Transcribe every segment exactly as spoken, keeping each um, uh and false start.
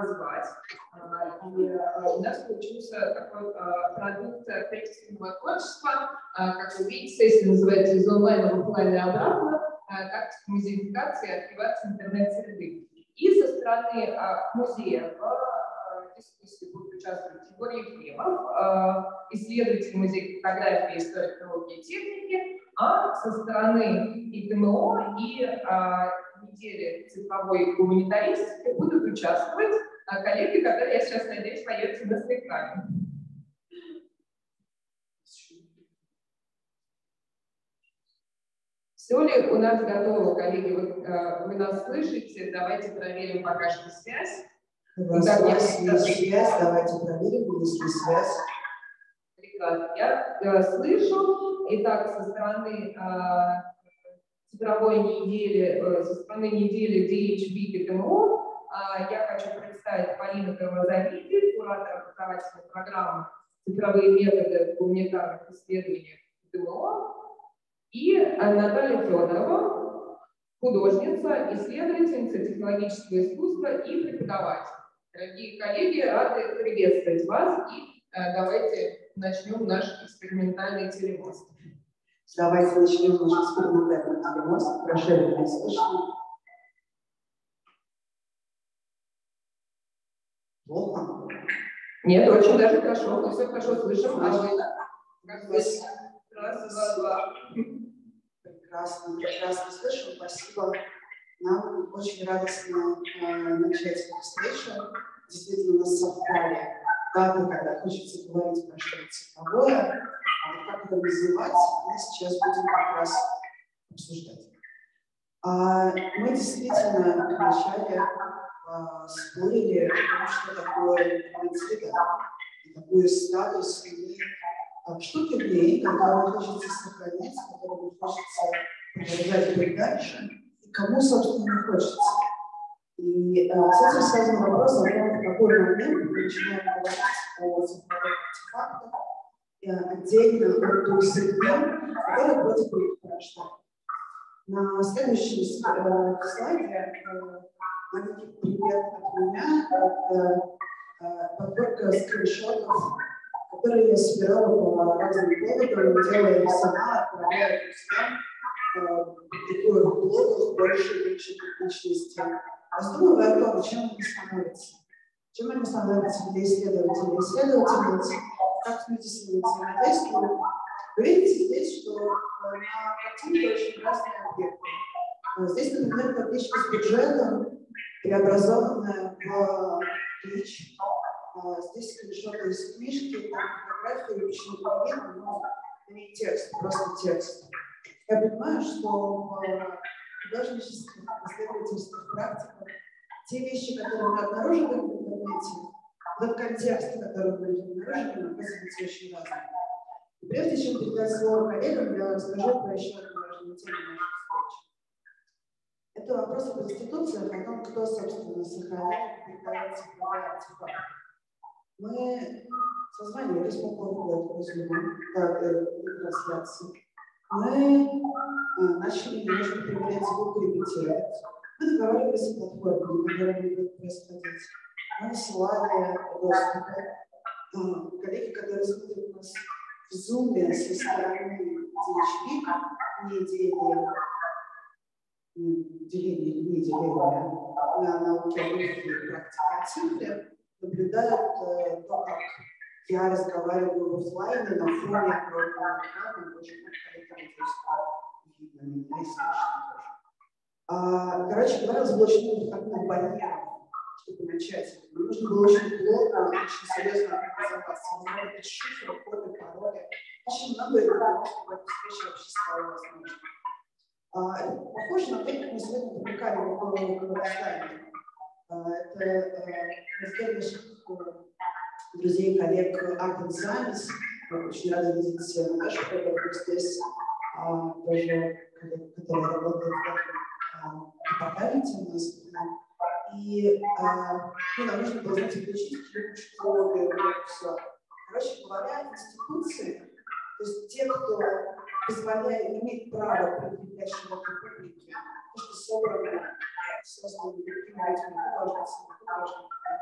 позвать. И у нас получился такой продукт текстового творчества, как вы видите, если называется из онлайна в офлайн и обратно, тактика музеификации и активации интернет-среды. И со стороны музея в дискуссии будут участвовать Егор Ефремов, исследователь музея фотографии, истории, технологии и техники, а со стороны ИТМО и недели цифровой гуманитаристики будут участвовать коллеги, которые, я сейчас надеюсь, появятся на экране. Все ли у нас готово, коллеги? Вы, вы нас слышите? Давайте проверим пока что связь. У вас есть связь, давайте проверим, есть ли связь. Прекрасно. Я э, слышу. Итак, со стороны э, цифровой недели, э, со стороны недели ди эйч би ИТМО, э, я хочу представить Полину Кармазовиди, куратор образовательной программы «Цифровые методы в гуманитарных исследованиях ИТМО», и Наталья Федорова, художница, исследовательница технологического искусства и преподаватель. Дорогие коллеги, рады приветствовать вас, и э, давайте начнем наш экспериментальный телемост. Давайте начнем наш экспериментальный телемост. Прошу, не слышно. Плохо? Нет, очень даже хорошо, мы все хорошо слышим. А вы как вы? Раз, два, два. Прекрасно, прекрасно слышу. Спасибо. Нам очень радостно э, начать эту встречу. Действительно, у нас совпали даты, когда хочется говорить про что-то цифровое, а вот как это называть, мы сейчас будем как раз обсуждать. А, мы действительно вначале а, спорили о том, что такое интернет-среда, такой статус и а, штуки в ней, которые хочется сохранить, которые хочется продолжать быть дальше, и кому, собственно, не хочется. И а, с этим связан вопрос о том, в какой момент мы начинаем говорить о цифровых артефактах, отдельно от той среды, которая против прирождения. На следующем слайде маленький привет от меня. Это подборка скриншотов, которые я собирала по разным поводам, делая их сама, отправляя друзьям, публикую в блогах больше личных личностей. Раздумывая о том, чем они становятся. Чем они становятся для исследователей и исследовательниц, как люди с ними взаимодействуют. Вы видите здесь, что на картинке очень разные объекты. Здесь, например, табличка с бюджетом, преобразованная в клич. Здесь скриншоты из книжки, там фотографии, почему-то видно, но не текст, просто текст. Я понимаю, что в художнических, исследовательских практиках те вещи, которые мы обнаруживаем в интернете, тот контекст, который мы обнаруживаем, оказывается очень разным. И прежде чем передать слово коллегам, я расскажу про еще одну важную тему нашей встречи. Это вопрос об институциях, о том, кто, собственно, сохраняет и передает цифровые артефакты. Мы созванивались по поводу этого зума, трансляции. Мы начали немножко проверять звук, репетировать. Мы договаривались о платформе, на которой мы будем происходить. Мы высылали доступы. Коллеги, которые смотрят нас в зуме со стороны ди эйч пи, не делили, делили, не делили на науке о практике о цифре, наблюдают то, как я разговариваю в офлайне на фоне огромного экрана, очень много коллег, видно меня и слышно тоже. А, короче говоря, было очень много как на барьеров, чтобы начать. Нам нужно было очень плотно, очень серьезно организоваться. Нам надо быть шифры, коды, пароли. Очень много для того, чтобы эта встреча вообще стала возможной. А, это похоже на то, как мы сегодня публикали в Казахстане. А, это раздел наших друзей, коллег Art and Science. Очень рада видеть Наташу, которая здесь а, тоже, которая работает в этом департаменте у нас. И а, ну, нам нужно было, знаете, включить школы, все. Короче говоря, институции, то есть те, кто позволяет, имеет право предъявлять широкой публике, то, что собрано, создано другими людьми, художницами, художниками,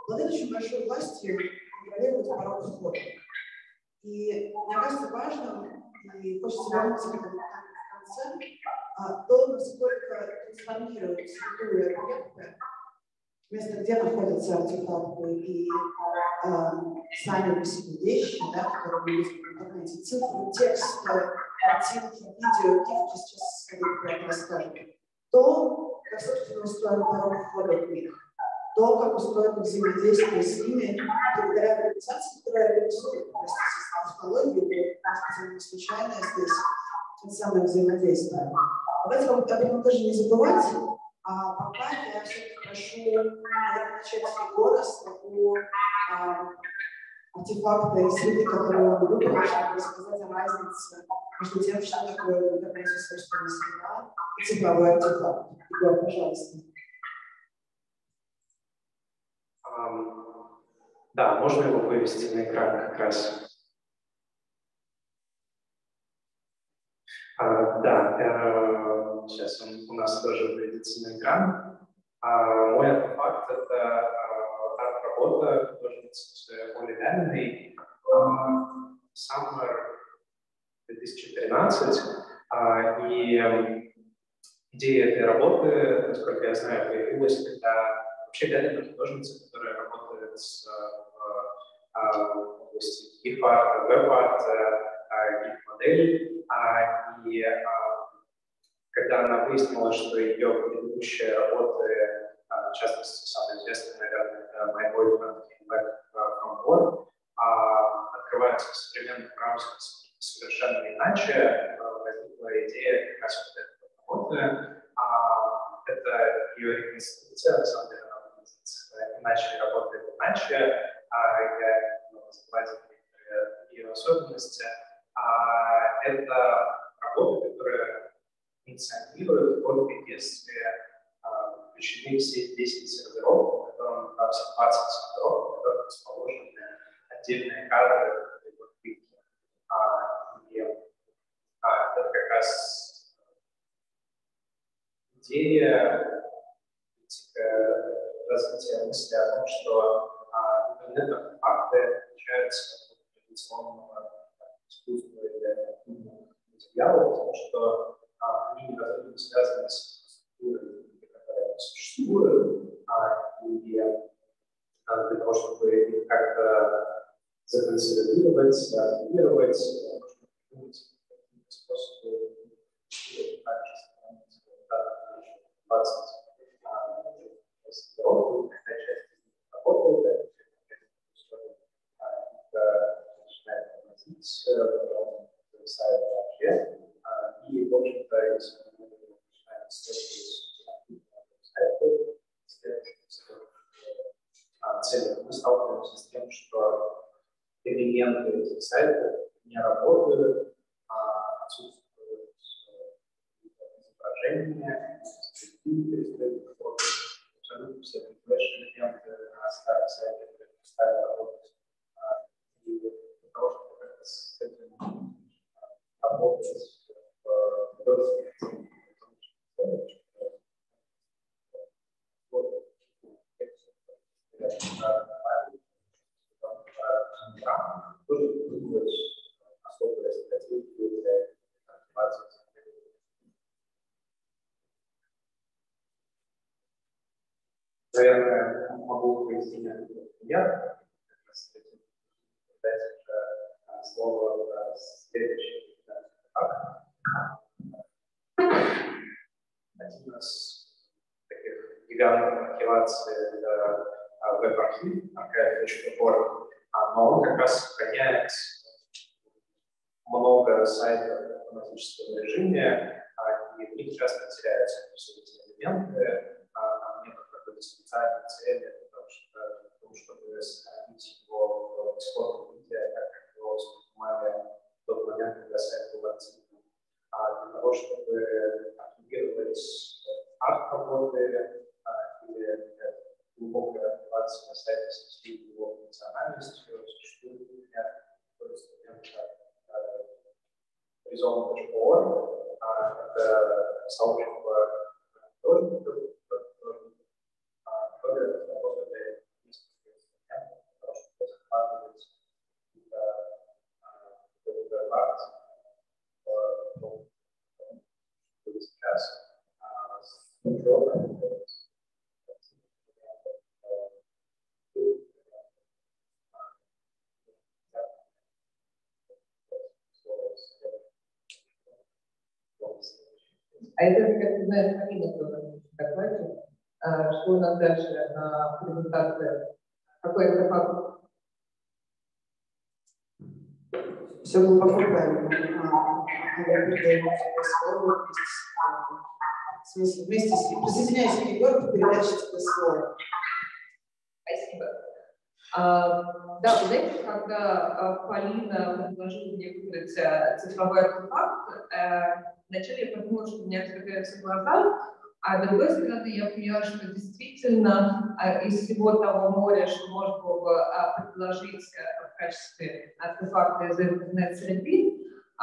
обладает очень большой властью контролировать порог входа. И мне кажется важным, и хочется вернуться к этому в конце, то, насколько трансформируют среду и объекты, место, где находятся артефакты и э, сами по себе вещи, да, которые мы видим в интернете, цифры, тексты, картинки, видео, гифки, сейчас про это расскажут, то, как, собственно, устроен порог входа в них, то, как устроено взаимодействие с ними, благодаря организации, которая реализует технологию, может быть, не случайное здесь, это самое взаимодействие. Давайте об этом тоже не забывать. А пока я все-таки прошу, наверное, начать с Егора, с того а, артефакта и среды, которую он выбрал, чтобы рассказать о разнице между тем, что такое в интернете собственная среда и цифровой артефакт. Егор, пожалуйста. Um, да, можно его вывести на экран как раз. Uh, да, uh, сейчас он у нас тоже выведется на экран. Uh, мой артефакт — это uh, арт-работа художницы Оли Ляминой uh, Summer две тысячи тринадцать. Uh, и um, идея этой работы, насколько я знаю, появилась, когда вообще Лямина художница, которая работает с, в, в области гиф-арта, веб-арта, гиф-моделей. И когда она выяснила, что ее предыдущие работы, в частности, самая известная, наверное, это My Boyfriend Came Back From War, открываются в современных браузерах совершенно иначе, возникла идея как раз вот этой работы. Это ее реконструкция, на самом деле, она выглядит иначе, работает иначе, я могу сказать ее особенности. Это работа, которая функционирует только если включены все десять серверов, в котором все двадцать серверов, в которых расположены отдельные кадры этой подпитки. И это как раз идея развития мысли о том, что интернет-артефакты отличаются от традиционного искусства или материала, потому что а, они неразрывно связаны с структурой, которая существует, а, и а, для того, чтобы их как-то законсервировать, активировать, нужно придумать какие-то способы двадцать мастеров, какая часть из них работает, это начинает вносить, потом зависает вообще, и, в общем-то, если мы начинаем исследовать сайты, цели, мы сталкиваемся с тем, что элементы этих сайтов не работают, а отсутствуют изображения, абсолютно все флеш-элементы на старых сайтах перестали работать. И для того, чтобы как-то с этим работать в художественном тоже придумывать особые стратегии для активации. Наверное, могу привести несколько примеров. Дать уже слово следующий. Один из таких гигантов архивации — это веб-архив, архив точка орг, но он как раз сохраняет много сайтов в автоматическом режиме, и в них часто теряются все эти элементы, там нет какой-то специальной цели, потому что, потому, чтобы сохранить его в исходном виде, так как его воспринимали в тот момент, когда сайт был активным. А для того, чтобы активировать арт-работы или глубокая активация на сайте с всей его функциональностью, существует, например, такой инструмент, как Horizon точка орг, это сообщество художников, которые разработали несколько сейчас а, с учетом А это, как ты знаешь, Марина тоже докладчик, что у нас дальше на презентации, какой артефакт? Все глубоко правильно. Она передает слово в смысле, вместе с присоединяйся к Егору, передаче тебе слово. Спасибо. А, да, вы знаете, когда Полина предложила мне выбрать цифровой артефакт, э, вначале я подумала, что у меня закрываются глаза, а с другой стороны я поняла, что действительно из всего того моря, что можно было бы предложить в качестве артефакта из интернет-среды,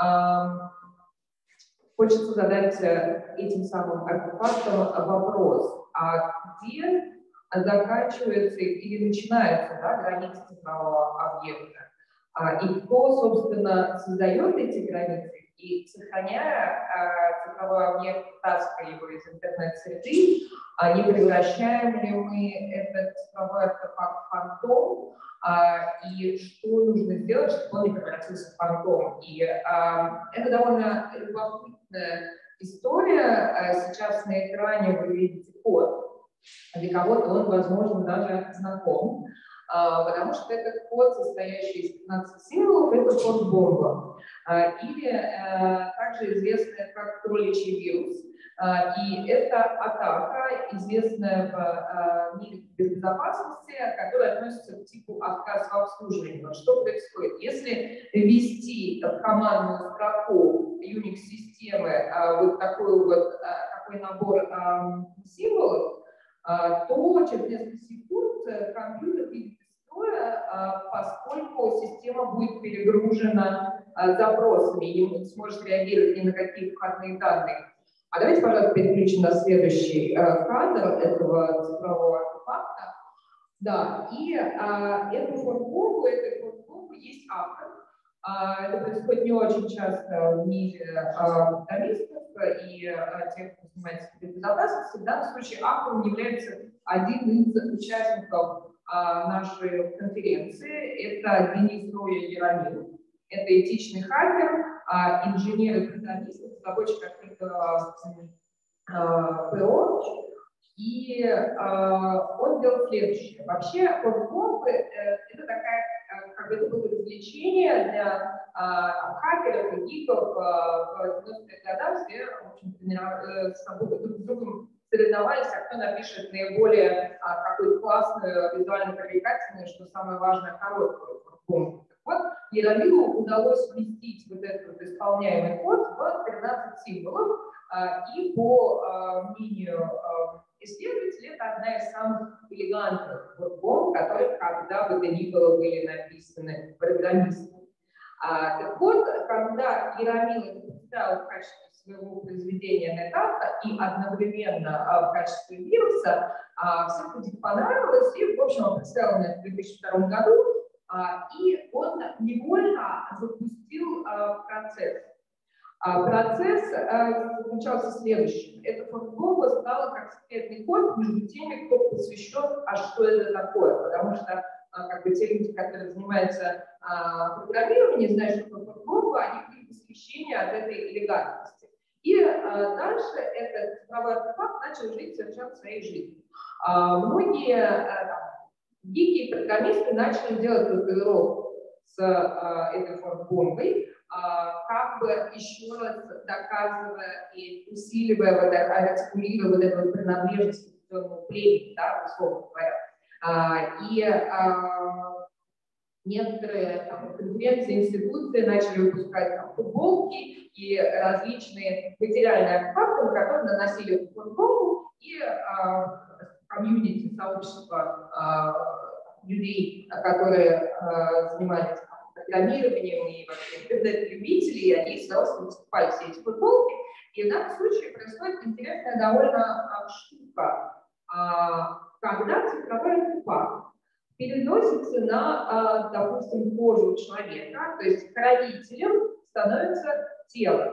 хочется задать этим самым артефактом вопрос, а где заканчивается или начинается, да, граница цифрового объекта? И кто, собственно, создает эти границы? И сохраняя а, цифровой объект, таская его из интернет-среды, а, не превращаем ли мы этот цифровой артефакт в фантом, а, и что нужно сделать, чтобы он не превратился в фантом. И а, это довольно любопытная история. А, сейчас на экране вы видите код, для кого-то он, возможно, даже знаком. Uh, потому что этот код, состоящий из пятнадцати символов, это код бомба, uh, или uh, также известная как кроличий вирус. Uh, и это атака, известная в uh, мире безопасности, которая относится к типу отказ в обслуживании. Что происходит? Если ввести в командную строку Unix-системы uh, вот такой вот uh, такой набор uh, символов, то через несколько секунд компьютер видит из строя, поскольку система будет перегружена запросами и не сможет реагировать ни на какие входные данные. А давайте, пожалуйста, переключим на следующий кадр этого цифрового артефакта. Да, и а, эту форму, этой формы есть автор. А, это происходит не очень часто в мире программистов и а, тех, кто занимается безопасностью. В данном случае автором является один из участников а, нашей конференции. Это Денис Роя Яромиров. Это этичный хакер, а, инженер и программист, разработчик открытого а, ПО. И э, он делал следующее. Вообще, форк-бомбы э, это такая, э, как бы это было развлечение для э, хакеров и гиков э, в девяностых годах, где, в общем, э, с собой друг с другом соревновались, а кто напишет наиболее э, какую-то классную, визуально привлекательную, что самое важное, короткую форк-бомбу. Вот Яромилу удалось вместить вот этот вот исполняемый код в тринадцать символов, э, и по э, мнению э, исследователи, это одна из самых элегантных бомб, которые когда бы то ни было были написаны программистами. А, так вот, когда Яромил это представил в качестве своего произведения NetApp и одновременно а, в качестве вируса, а, всем этим понравилось, и, в общем, он представил это в две тысячи втором году, а, и он невольно запустил а, процесс. Процесс заключался в следующем. Эта формулка стала как секретный код между теми, кто посвящен, а что это такое. Потому что как бы, те люди, которые занимаются а, программированием, знают, что такое формулка, они были посвящения от этой элегантности. И а, дальше этот цифровой артефакт начал жить совершенно своей жизнью. А, многие а, гики и программисты начали делать татуировку с а, этой формулкой, как бы еще раз доказывая и усиливая, вот, артикулируя вот эту принадлежность к определенному племени, да, условно говоря. И некоторые там, конференции, институции начали выпускать там, футболки и различные материальные артефакты, которые наносили эту футболку, и комьюнити, сообщество людей, которые занимались программированием и вообще интернет-любителей, и они с удовольствием покупали все эти футболки. И в данном случае происходит интересная довольно штука. Когда цифровой артефакт переносится на, допустим, кожу человека, то есть хранителем становится тело.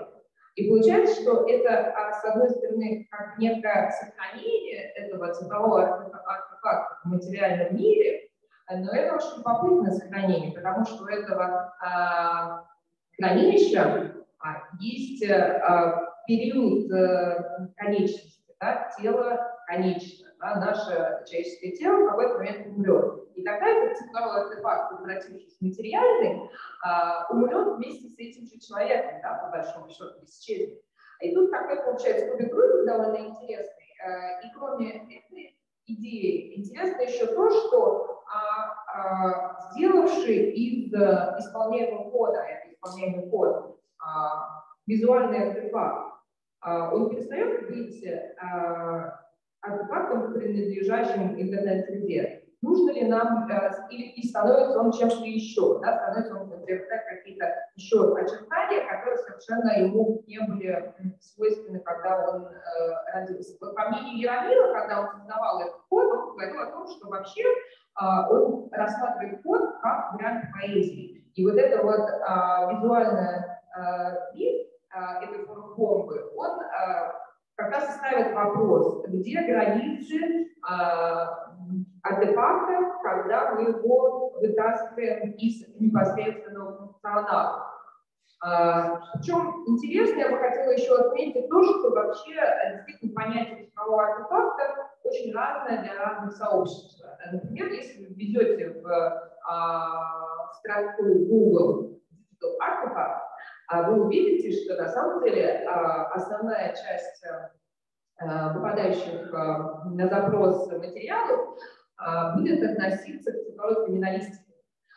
И получается, что это, с одной стороны, как некое сохранение этого цифрового артефакта в материальном мире, но это очень любопытное сохранение, потому что у этого а, хранилища а, есть а, период а, конечности, да, тело конечно, да, наше человеческое тело в какой-то момент умрет. И тогда этот цифровой артефакт, превратившись в материальный, а, умрет вместе с этим же человеком, да, по большому счету, исчезнет. И тут такой получается кубик Рубик довольно интересный. И кроме этой идеи, интересно еще то, что а, а, сделавший из а, исполняемого кода, это исполняемый код, а, визуальный артефакт, а, он перестает быть а, артефактом, принадлежащим интернет-среде. Нужно ли нам, или и становится он чем-то еще, да, становится он приобретать какие-то еще очертания, которые совершенно ему не были свойственны, когда он э, родился. Вот по мнению Яромира, когда он создавал этот код, он говорил о том, что вообще э, он рассматривает код как вариант поэзии. И вот это вот э, визуальная э, вид э, этой формы бомбы, он э, как раз и ставит вопрос, где границы э, артефакта, когда мы его вытаскиваем из непосредственного функционала. А, причем интересно, я бы хотела еще отметить то, что вообще действительно понятие цифрового артефакта очень разное для разных сообществ. Например, если вы введете в а, строку Google Digital Artifact, а, вы увидите, что на самом деле а, основная часть а, выпадающих а, на запрос материалов будет относиться к цифровой криминалистике.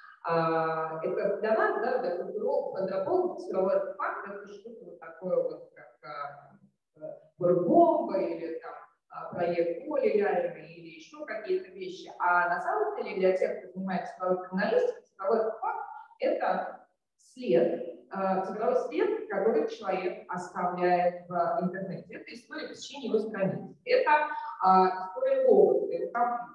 Это для нас, да, для культурологов, антропологов, цифровой артефакт — это что-то вот такое вот, как бомба или там проект поле реальный или еще какие-то вещи. А на самом деле для тех, кто занимается цифровой криминалистикой, цифровой артефакт — это след, цифровой след, который человек оставляет в интернете. Это история посещения его страниц. Это история логов, это компьютер.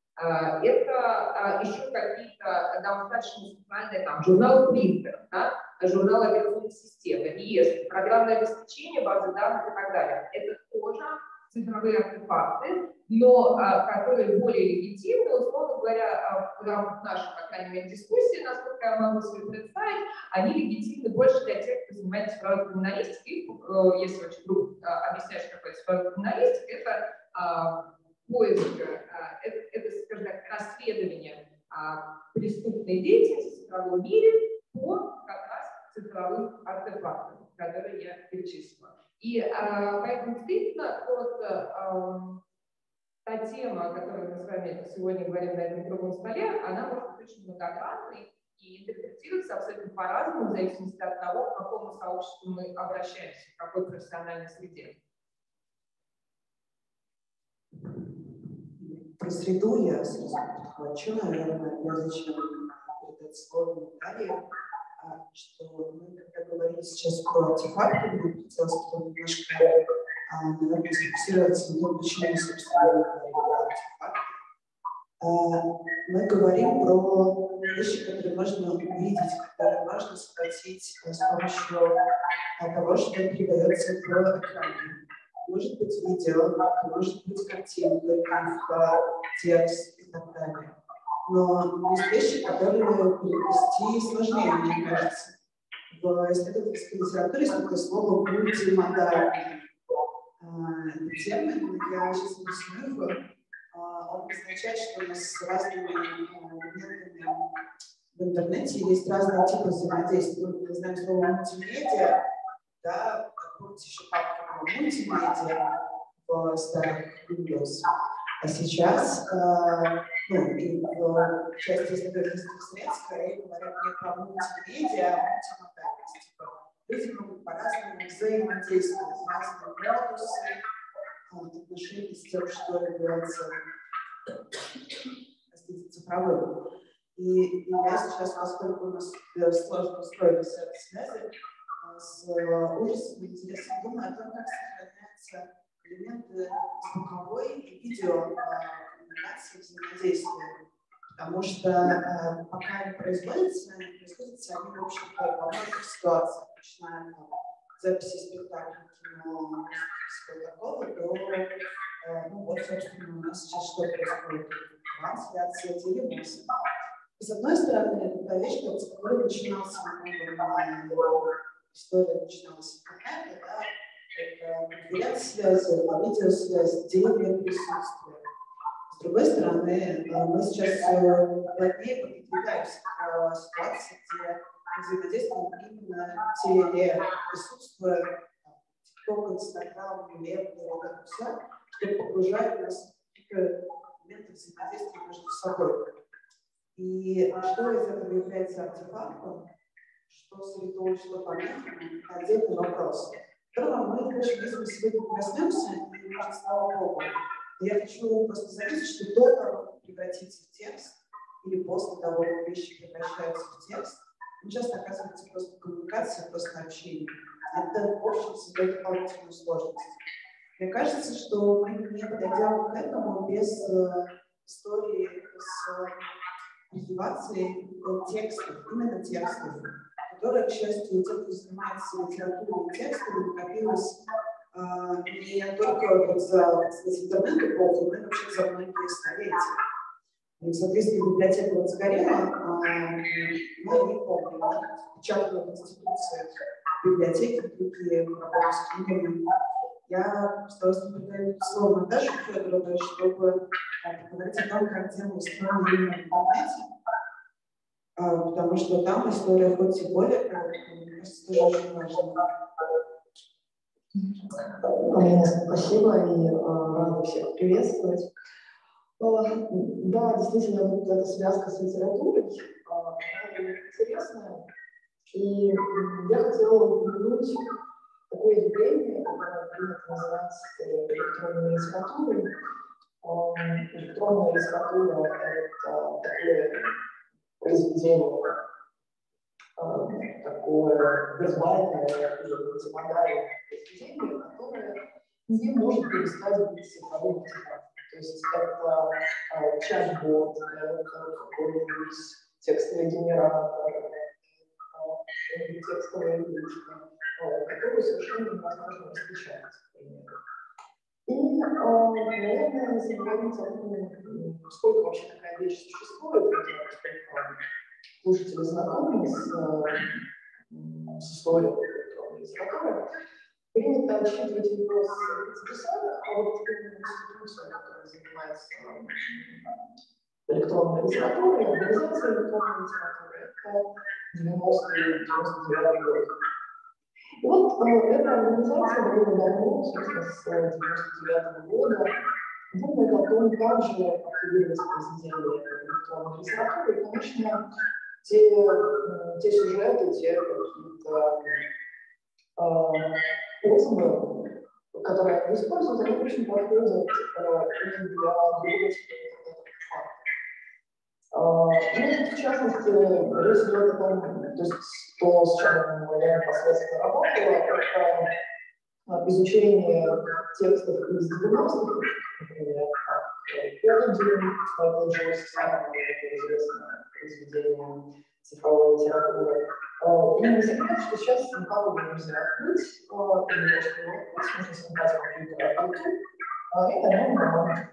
Это еще какие-то достаточно специальные там, журналы принтеров, да, журналы операционной системы, реестры, программное обеспечение, базы данных и так далее. Это тоже цифровые артефакты, но а, которые более легитимны, условно говоря, в рамках нашей, по крайней мере, дискуссии, насколько я могу себе представить, они легитимны больше для тех, кто занимается цифровой криминалистикой. И, если очень грубо объяснять, что такое цифровая криминалистика, это а, поиск, а, это, это, скажем так, расследование а, преступной деятельности в цифровом мире по как раз цифровым артефактам, которые я перечислила. И а, поэтому действительно вот, а, та тема, о которой мы с вами сегодня говорим на этом круглом столе, она может быть очень многогранной и интерпретируется абсолютно по-разному, в зависимости от того, к какому сообществу мы обращаемся, в какой профессиональной среде. Про среду я сразу подхвачу, наверное, прежде чем передать слово Наталье, что мы, когда говорили сейчас про артефакты, мне хотелось потом немножко, наверное, сфокусироваться на том, почему, собственно, мы говорим про артефакты. Мы говорим про вещи, которые можно увидеть, которые можно схватить с помощью того, что передается в экране. Может быть видео, может быть картинка, текст и так далее. Но есть вещи, которые перевести сложнее, мне кажется. В исследовательской литературе есть такое слово «мультимодальный». Термин, я сейчас объясню его, он означает, что у нас с разными элементами в интернете есть разные типы взаимодействия. Мы знаем слово «мультимедиа», да, помните еще папка «мультимедиа» в старых Windows. А сейчас, э, ну, и в части исследовательских средств скорее говорят не про мультимедиа, а мультимодальность. Люди могут по-разному взаимодействовать, разные градусы, отношения с тем, что является цифровым. И, и я сейчас, поскольку у нас сложно устроить связи с ужасом и интересом, думаю о том, как сохраняются элементы звуковой и видео коммуникации, взаимодействия. Потому что э, пока они производятся, они производятся они, в общем-то, во многих ситуациях, начиная от записи спектаклей, кино, такого, то ну вот, собственно, у нас сейчас что происходит? Трансляция, телемосы. С одной стороны, это та вещь, с которой начинался история начиналась в интернете, да, это конференц-связь, видеосвязь, деление присутствия. С другой стороны, мы сейчас плотнее подвигаемся к ситуации, где взаимодействуем именно теле, присутствуя TikTok, Instagram, ленты, вот это все, что погружает нас в какие-то моменты взаимодействия между собой. И что из этого является артефактом, что святой, что помехами, отдельный вопрос. Которого мы в очень близко сегодня коснемся, и, может, слава Богу. Я хочу просто заметить, что до того, как превратиться в текст, или после того, как вещи превращаются в текст, ну, часто оказывается просто коммуникация, просто общение. Это, в общем, создает дополнительную сложность. Мне кажется, что мы не подойдем к этому без э, истории с культивацией текстов, именно текстов, которые, к счастью, те, кто занимается литературой и текстами, накопилось э, не только вот за, кстати, интернет-эпоху, но и вообще за многие столетия. И, соответственно, библиотека вот сгорела, а мы не помним, да, печатные конституции библиотеки, другие работы с книгами. Я с удовольствием передаю слово Наташе Федоровой, чтобы поговорить о том, как дело устроено именно в интернете, потому что там история хоть и более короткая, мне кажется, тоже очень важна. Полина, спасибо, и э, рада всех приветствовать. Э, да, действительно, вот эта связка с литературой, э, она интересная, и я хотела упомянуть такое явление, которое принято называть электронной литературой. Э, электронная литература – это такое произведение, э, такое вербальное или мультимодальное произведение, которое не может перестать быть цифровым артефактом. То есть это э, чат-бот, это какой-нибудь текстовый генератор, э, текстовая игрушка, э, которую совершенно невозможно распечатать, к примеру. И, э, наверное, если говорить о том, сколько вообще такая вещь существует, сколько слушатели знакомы с, с историей электронной литературы, принято отсчитывать его с пятидесятых, а вот институция, которая занимается электронной литературой, организация электронной литературы, это девяностый девяносто девятый год. И вот э, эта организация довольно давно, собственно, с девяносто девятого года, думает о том, как же активировать произведения электронной литературы. И, конечно, те, те сюжеты, те какие-то способы, которые они используют, они очень подходят э, и для другого ну, в частности, речь идет о том, то есть то, с чем я непосредственно работала, это изучение текстов из девяностых, например, Пелодин, Майкл Джойс, самое известное произведение цифровой литературы. И не секрет, что сейчас никак уже нельзя открыть, или просто его открыть, можно создать компьютер от YouTube, и на нем можно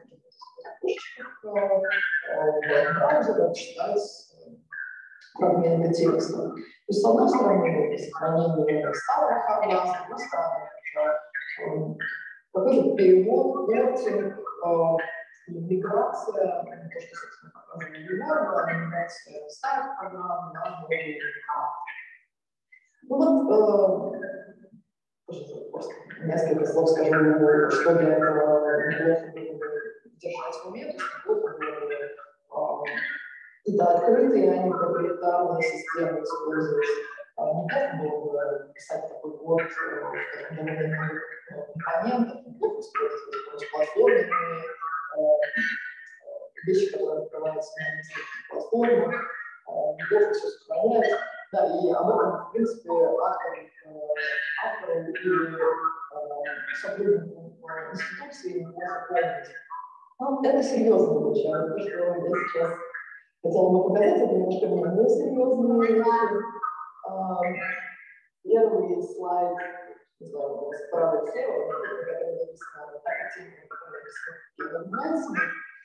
в браузере читать фрагменты текста. То есть, с одной стороны, это сохранение старого харда, с другой стороны, какой-то перевод, портинг, миграция, то, что, собственно, показано Егорова, миграция старых программ на новые хард. Ну вот, э, просто несколько слов скажу, что для этого неплохо было бы держать в уме, то есть неплохо было бы какие-то открытые, а не проприетарные системы использовать. Неплохо было бы писать такой код, в котором довольно много компонентов, неплохо использовать платформенные вещи, которые открываются на нескольких платформах, неплохо все сохранять. Да, и об этом, в принципе, авторы, авторы или сотрудникам институции неплохо помнить. Ну, это серьезная вещь, а то, что я сейчас хотела бы показать, это немножко менее серьезные вещи. Первый слайд не знаю, у вас справа и слева, на которой написано так активно, как написано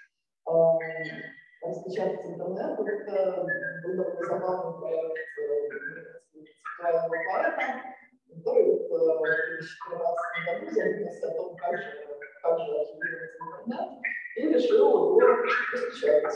распечатать интернет. Это был довольно забавный проект концептуального поэта, который в две тысячи тринадцатом году задумался о том, как же, как же архивировать интернет, и решил его распечатать.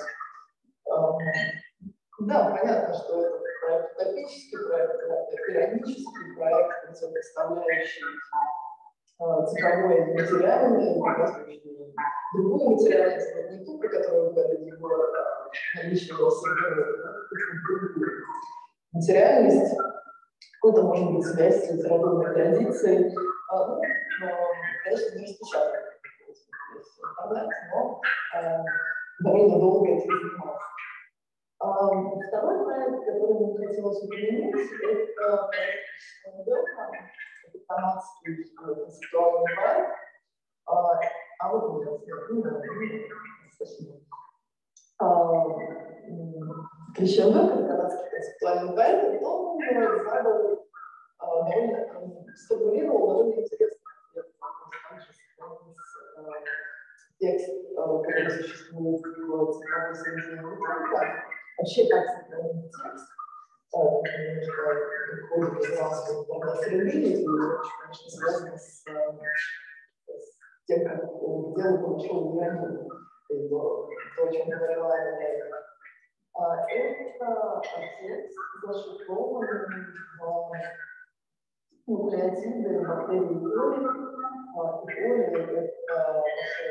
Да, понятно, что это проект утопический, проект иронический, проект, представляющий цифровое и материальное, показывающий другую материальность, но не ту, про которую вы говорили, его наличного символа, материальность, какой-то, может быть, связь с литературной традицией. Ну, конечно, не распечатали интернет, но довольно долго этим занимался. Второй проект, который мне хотелось упомянуть, это проект Белка, это канадский концептуальный проект. А вот, спасибо. Крещен Белка, канадский концептуальный проект, он задал довольно, сформулировал довольно интересный текст, который существует в цифровой среде. Вообще, как сохранить текст, немножко выходит из рамки интернет-среды, и очень, конечно, связано с, с тем, как к делу подошел Леонид, то, о чем говорила Аня. Это текст зашифрован в нуклеотиды бактерий коли. И коли – это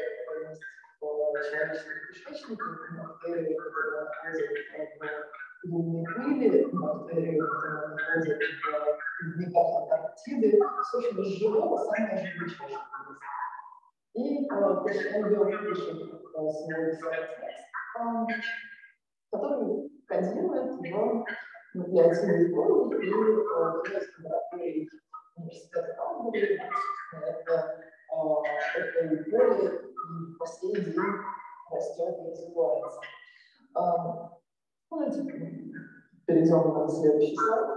в человеческих кишечниках, бактерии, которые находятся в лунной пыли, бактерии, которые находятся в ледниках Антарктиды, все, что из живого, самое живучее. И Крещен Белка пишет свой текст, который кодирует в нуклеотиды коли и в лаборатории университета Камбриджа. Это это поле и по сей день растет и развивается. Давайте перейдем на следующий слайд.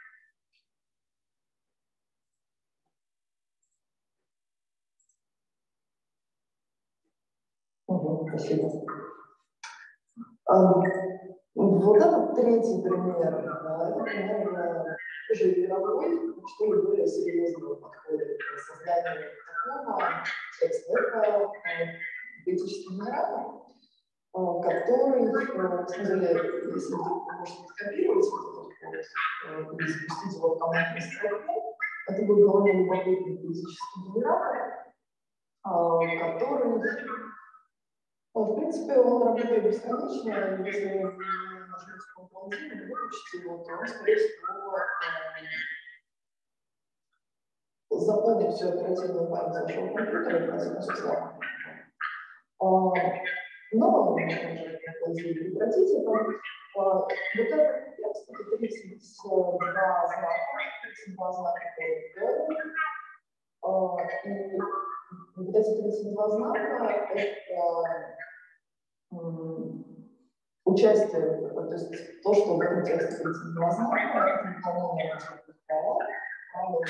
Угу, спасибо. Вот этот третий пример, это пример тоже игровой, что ли более серьезного подхода к созданию такого текста. Это поэтический генератор, который, на самом деле, если вы можете скопировать вот этот код и запустить его в командной строке, это будет довольно любопытный поэтический генератор, который, в принципе, он работает бесконечно, и если вы нажмете контрол ди и выключите его, то он, скорее всего, заполнит всю оперативную память вашего компьютера и производит слова. Но вы можете прекратить это. Вот этот текст, это тридцать два знака, тридцать два знака по и вот эти тридцать два знака – это участие, то есть то, что в этом тексте тридцать два знака, это выполнение разных права, права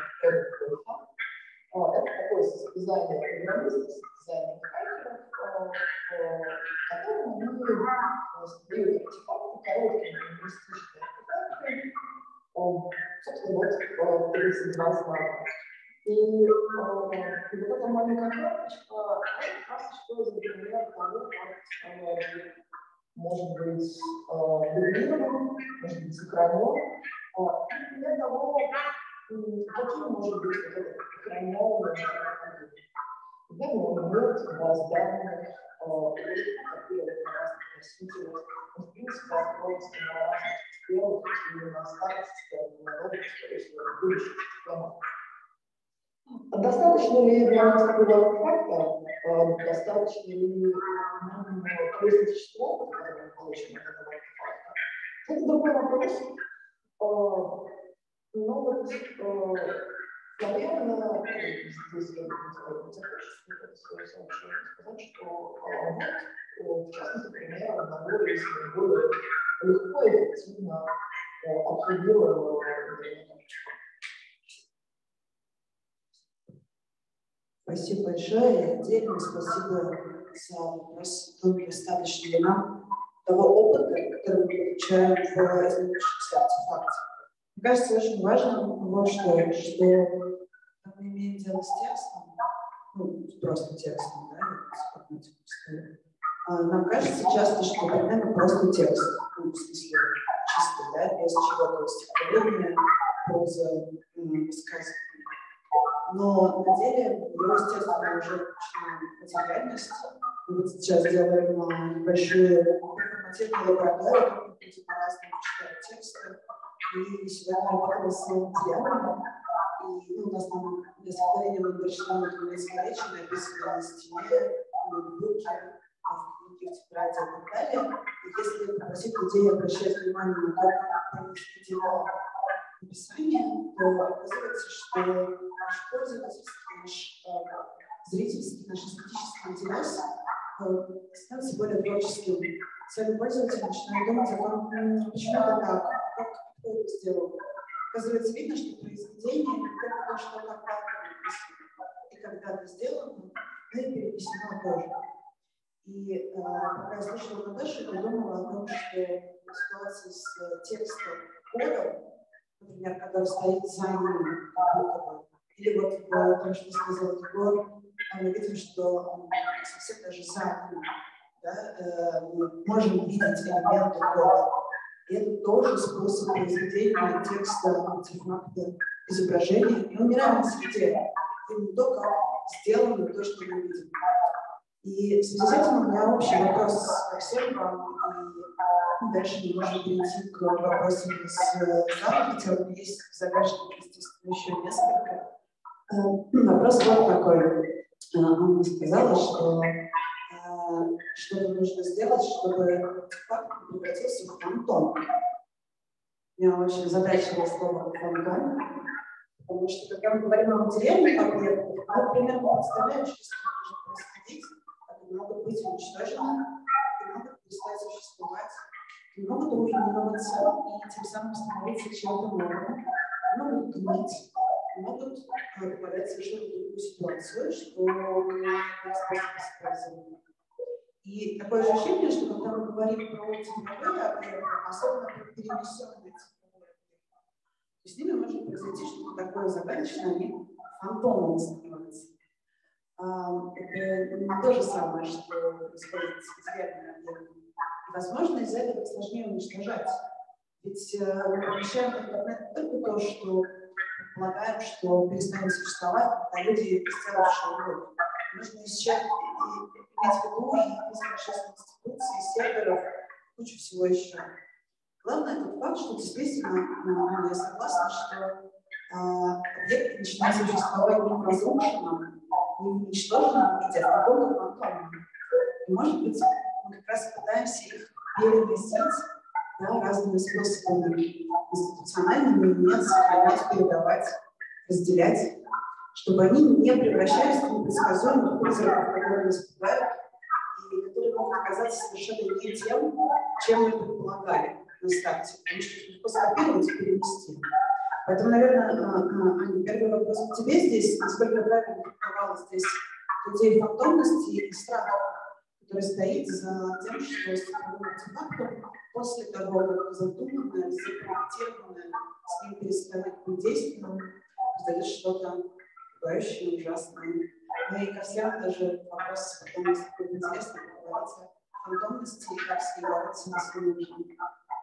это такое состязание программистов, состязание хакеров, которым они создают артефакты, короткие лингвистические артефакты, собственно, вот тридцать два знака. И вот эта маленькая карточка, это как раз использует пример того, как может быть дублирован, может быть сохранен. И для того, каким может быть вот этот сохраненный компьютер. Когда он имеет баз данных, копировать на разных носителях, он, в принципе, откроется на разных системах, или на старых системах, на новых, скорее всего, на будущих системах. Достаточно ли для нас такого артефакта? Достаточно ли количество число, которое мы получим от этого артефакта? Это другой вопрос. Но вот, наверное, здесь я захочу свое сообщение сказать, что вот, в частности, пример одного из наиболее легко и эффективно архивируемого интернета. Спасибо большое. И отдельно спасибо за вопрос, он достаточно для нам того опыта, который мы получаем в изменившихся артефактах. Мне кажется, очень важно вот что, что мы имеем дело с текстом, ну, просто текстом, да, нам кажется часто, что проблема просто текст, ну, в смысле чисто, да, без чего-то стихотворения, проза, высказывания. Но на деле его, естественно, уже начинаем материальность. Мы вот сейчас делаем большие информативные лаборатории, где люди по-разному читают тексты. И сегодня работаем с материалами. И ну, у нас там для стихотворения Мандельштама украинская речь написана на стене, в ноутбуке, в книге, в тетради и так далее. И если попросить людей обращать внимание на то, как происходило написание, то оказывается, что наш пользовательский, наш э, зрительский, наш эстетический интерес э, становится более творческим. Сами пользователи начинают думать о том, почему это так, как кто это сделал. Оказывается, видно, что произведение это то, что когда-то написано, и когда-то сделано, но и переписано тоже. И э, пока я слушала Наташу, я думала о том, что в ситуации с текстом кодом, например, который стоит за ним, или вот в том, что сказал Егор, мы видим, что совсем даже за ним, да, э, мы можем видеть элементы кода. И это тоже способ произведения текста, артефакта, изображения. И он не равен среде. Именно то, как сделано то, что мы видим. И в связи с этим у меня общий вопрос ко всем вам. И дальше мы можем перейти к вопросам из зала, хотя у меня есть в загашнике, естественно, еще несколько. Вопрос вот такой. Анна сказала, что что нужно сделать, чтобы артефакт превратился в фантом. Меня очень задачило слово «фантом», потому что, когда мы говорим о материальных объектах, мы примерно представляем, что с ним может происходить, они могут быть уничтожены, они могут перестать существовать, они могут руинироваться и тем самым становиться чем-то новым, могут гнить, могут попадать в совершенно другую ситуацию, что не способ использования. И такое ощущение, что когда мы говорим про цифровые объекты, особенно про перенесенные цифровые объекты, то с ними может произойти что-то такое загадочное, они фантомом становятся. Это не то же самое, что происходит с материальными объектами. Возможно, из-за этого сложнее уничтожать. Ведь мы превращаем в интернет не только то, что предполагаем, что перестанет существовать, когда люди сделают шоу. Нужно еще иметь в виду и несколько институций, серверов, кучу всего еще. Главное тот факт, что действительно я согласна, что объект начинает существовать не в разрушенном, не в уничтоженном виде, а в каком-то фантоме. И, может быть, мы как раз пытаемся их переносить, да, разными способами, институциональными, нет, сохранять, передавать, разделять, чтобы они не превращались в непредсказуемых призраков, которые нас пугают, и которые могут оказаться совершенно не тем, чем мы предполагали на старте, потому что легко скопировать и перенести. Поэтому, наверное, Аня, первый вопрос к тебе здесь, насколько правильно трактовала здесь идею фантомности и страха, который стоит за тем, что с цифровым артефактом после того, как задуманное, запроектированное, с ним перестанет быть действенным, произойдет что-то пугающее, ужасное. Ну и ко всем даже вопрос, потому что будет интересно поговорить о фантомности и как с ней бороться на своем жизни.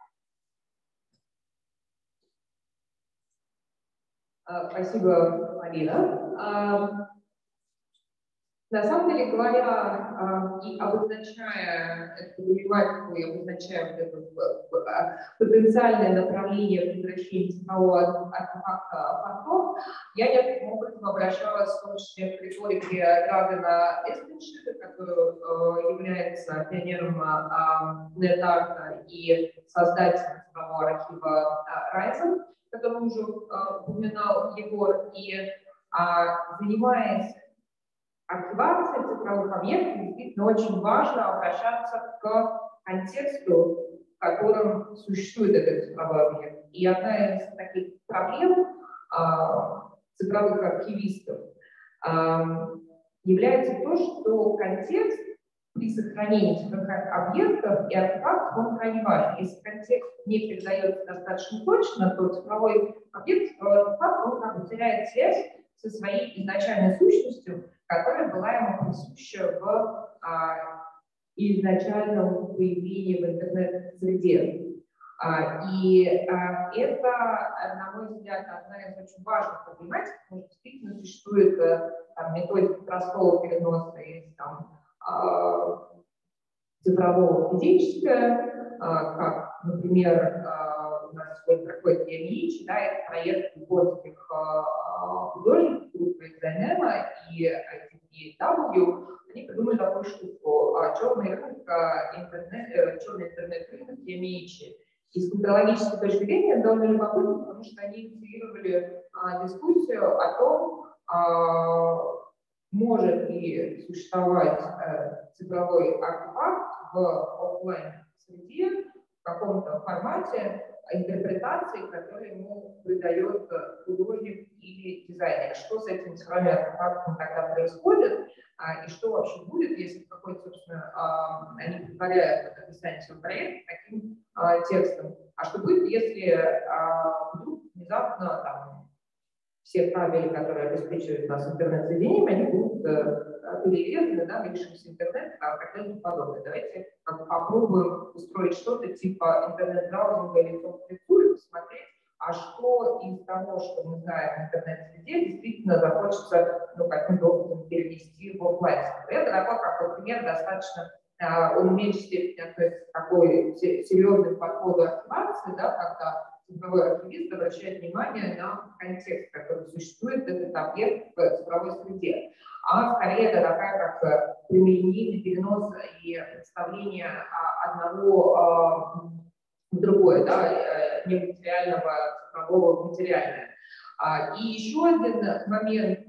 Спасибо, Марина. На самом деле, говоря и обозначая эту проблематику, и обозначая вот это потенциальное направление превращения цифрового артефакта фантом, я некоторым образом обращалась в том числе к риторике Драгана Эстеншита, который является пионером нет-арта и создателем цифрового архива Райзен, который уже упоминал Егор, и занимаясь архивация цифровых объектов, действительно очень важно обращаться к контексту, в котором существует этот цифровой объект. И одна из таких проблем а, цифровых архивистов а, является то, что контекст при сохранении цифровых объектов и артефактов, он крайне важен. Если контекст не передается достаточно точно, то цифровой объект, цифровой артефакт, он как бы теряет связь со своей изначальной сущностью, которая была ему присуща в а, изначальном появлении в интернет-среде. А, и а, это, на мой взгляд, одна из очень важных проблематик, потому что действительно существует там, методика простого переноса из там, а, цифрового в физическое, а, как, например, а, у нас проходит ЕМИЧ, да, это проект японских а, художников, группы икс эм эм и ай ти дабл ю, они придумали такую штуку, а, черный рынок, интернет, черный интернет-рынок ЕМИЧ. И с культурологической точки зрения это довольно любопытно, потому что они инициировали а, дискуссию о том, а, может ли существовать а, цифровой артефакт в офлайн-среде в каком-то формате интерпретации, который ему придает художник или дизайнер. Что с этим цифровым артефактом тогда происходит, а, и что вообще будет, если какой-то, собственно, а, они притворяют описание своего проекта таким а, текстом. А что будет, если а, вдруг внезапно там, все кабели, которые обеспечивают нас интернет-соединением, они будут э, перерезаны, да, вышившийся интернет, а так далее и подобное. Давайте как, попробуем устроить что-то типа интернет-браузинга лицом к лицу и посмотреть, а что из того, что мы знаем в интернет-среде, действительно захочется ну, каким-то образом перевести в офлайн. Это такой, как, например, достаточно э, он в меньшей степени относится к такой серьезной подходу активации, да, когда цифровой активист обращает внимание на контекст, который существует этот объект в цифровой среде. А скорее это такая как прямолинейный перенос и представление одного в другое, да, нематериального цифрового в материальное. И еще один момент,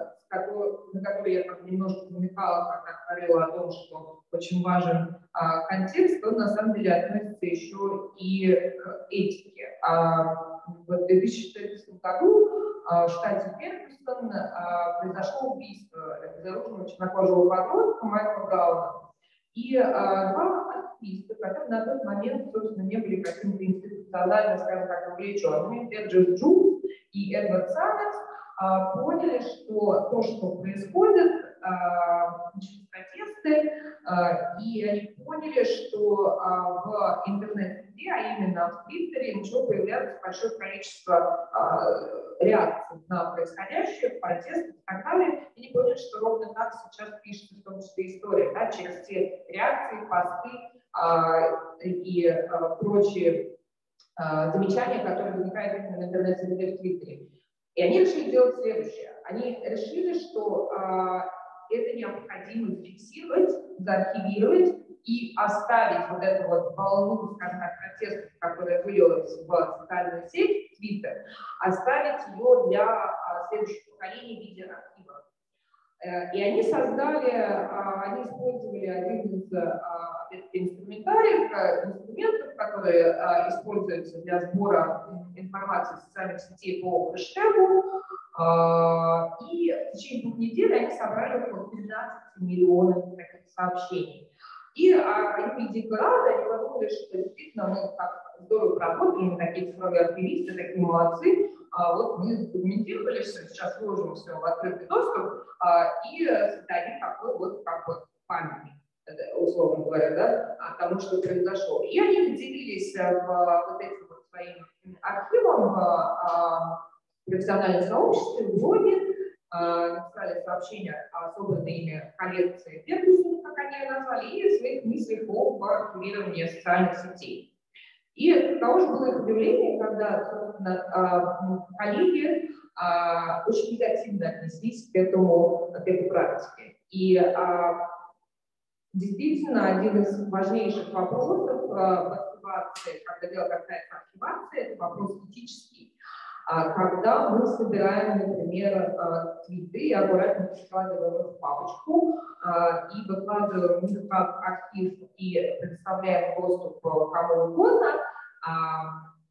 на который я немножко намекала, когда говорила о том, что очень важен а, контекст, он на самом деле относится еще и к этике. А, в две тысячи четырнадцатом году а, в штате Фергюсон а, произошло убийство безоружного чернокожего подростка Майкла Брауна. И а, два активиста, которые на тот момент, собственно, не были какими-то институционально, скажем так, увлеченными, Эджес Джулс и Эдвард Саммерс, а, поняли, что то, что происходит, а, протесты, а, и они поняли, что а, в интернет-среде, а именно в Твиттере, начало появляться большое количество а, реакций на происходящее, протестов и так далее. И они поняли, что ровно так сейчас пишется в том числе история, да, через те реакции, посты а, и а, прочие а, замечания, которые возникают именно в интернет-среде в Твиттере. И они решили делать следующее. Они решили, что а, это необходимо зафиксировать, заархивировать и оставить вот эту вот волну, скажем так, протестов, которая вылилась в социальную сеть Twitter, оставить ее для а, следующих поколений в виде архива. И они создали, они использовали один из инструментариев, инструментов, которые используются для сбора информации в социальных сетей по хэштегу. И в течение двух недель они собрали около тринадцати миллионов таких сообщений. И они были дико рады, они подумали, что действительно мы так здорово поработали, мы такие цифровые активисты, такие молодцы. А вот мы документировали все, сейчас выложим все в открытый доступ а, и создадим такой вот как вот памятник, условно говоря, да, о том, что произошло. И они поделились в, вот этим вот своим архивом в а, профессиональном сообществе, в блоге, а, написали сообщения о собранной ими коллекции Фергюсон, как они ее назвали, и своих мыслях об архивировании социальных сетей. И каково же было их удивление, когда, собственно, коллеги очень негативно отнеслись к, этому, к этой практике. И действительно, один из важнейших вопросов в архивации, когда дело касается архивации, это вопрос этический. Когда мы собираем, например, твиты и аккуратно складываем их в папочку и выкладываем их как архив и предоставляем доступ кому угодно,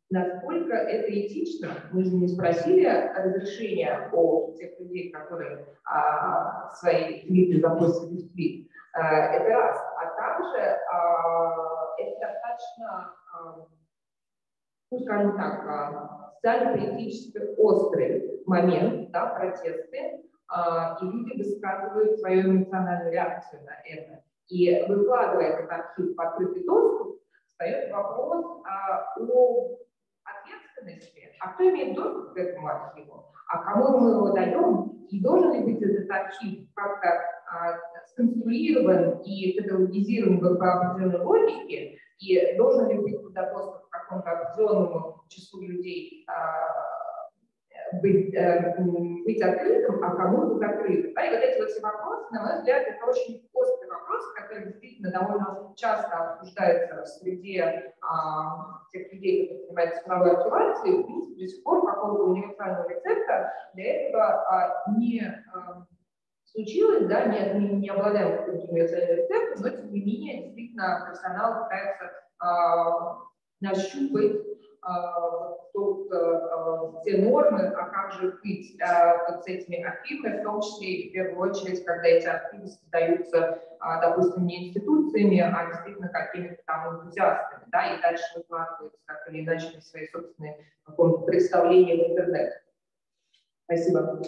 насколько это этично. Мы же не спросили разрешения у тех людей, которые а, свои твиты запустили в твит. А, это раз. А также а, это достаточно, а, ну, скажем так, а, социально-политически острый момент, да, протесты, а, и люди высказывают свою эмоциональную реакцию на это. И выкладывая этот архив в открытый доступ, встает вопрос а, о ответственности, а кто имеет доступ к этому архиву, а кому мы его даем, и должен ли быть этот архив как-то а, сконструирован и каталогизирован по определенной логике, и должен ли быть туда доступ к какому-то определенному числу людей а, быть, э, быть открытым, а кому-то закрытым. Да? И вот эти вот все вопросы, на мой взгляд, это очень острый вопрос, который действительно довольно часто обсуждается в среде а, тех людей, которые занимаются цифровой активацией. В принципе, до сих пор какого-то универсального рецепта для этого а, не а, случилось, да, не, не, не обладаем каким-то универсальным рецептом, но тем не менее, действительно, профессионал пытается а, нащупать тут все нормы, а как же быть вот с этими архивами, в том числе и в первую очередь, когда эти архивы создаются, допустим, не институциями, а действительно какими-то там энтузиастами, да, и дальше выкладываются так или иначе на свои собственные представления в интернет. Спасибо.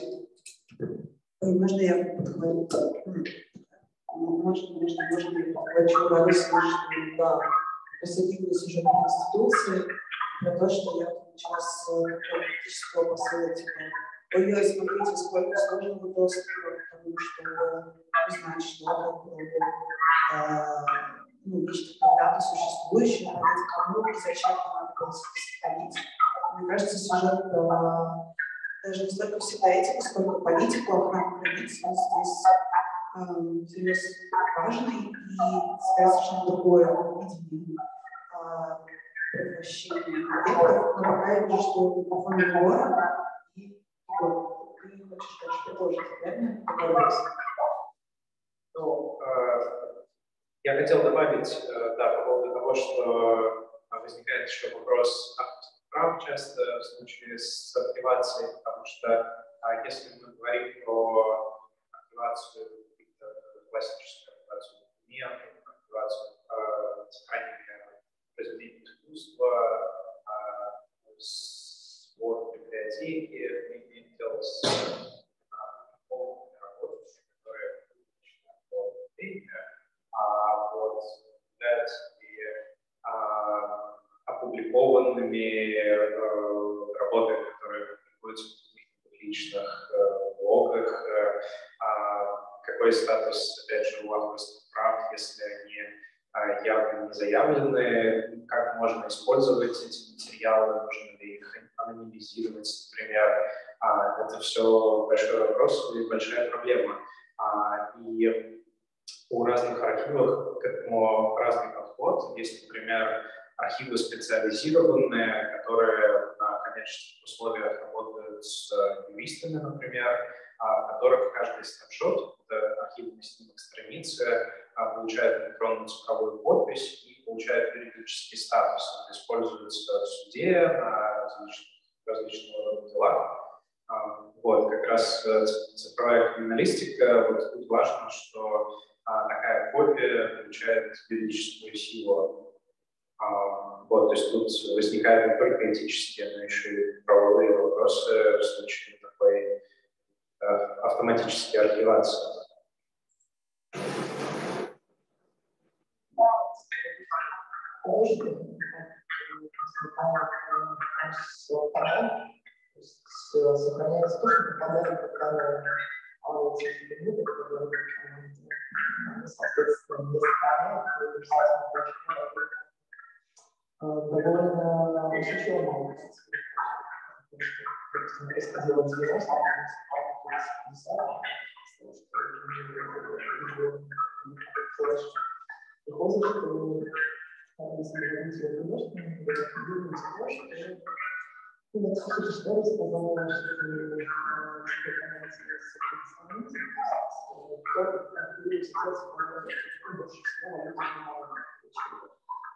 Можно я подхвачу? Можно, можно, можно я подхвачу рады слышать, да, рассудительные сюжетные институции, про то, что я начала с практического посыла, типа, ой-ой, смотрите, сколько сложного доступа, потому что узнать, что это ну, вещь когда-то существующая, а ведь кому и зачем надо было сохранить. Мне кажется, сюжет даже не столько всегда этику, сколько политику, охрану границ, он здесь всерьез важный и связано другое видение превращение объектов, но пока я вижу, что по фону двора, и ты хочешь что-то продолжить, верно? Ну, э, я хотел добавить, э, да, по поводу того, что возникает еще вопрос авторских прав часто в случае с активацией, потому что э, если мы говорим про активацию, классическую активацию документов, активацию э, сохранения произведения искусства, сбор библиотеки, мы имеем дело с полными работами, которые по время, а вот являются и а, опубликованными а, работами, которые публикуются в публичных а, блогах. А, какой статус, опять же, у авторских прав, если они явно не заявлены, как можно использовать эти материалы, можно ли их анонимизировать, например. А, это все большой вопрос и большая проблема. А, и у разных архивов к этому разный подход. Есть, например, архивы специализированные, которые на коммерческих условиях работают с юристами, например, в которых каждый снапшот, это архивный снимок страницы, получает электронную цифровую подпись и получает юридический статус. Это используется в суде на различных, различного рода делах. Вот, как раз цифровая криминалистика, вот тут важно, что такая копия получает юридическую силу. Вот, то есть тут возникают не только этические, но еще и правовые вопросы в случае такой автоматической архивации. Сохраняется то, что попадает в канал, а вот эти предметы, которые, соответственно, без канала, довольно ощущенно. Если делать взрослым, приходит, что если говорить о художественном, то что вот хочу что рассказала, что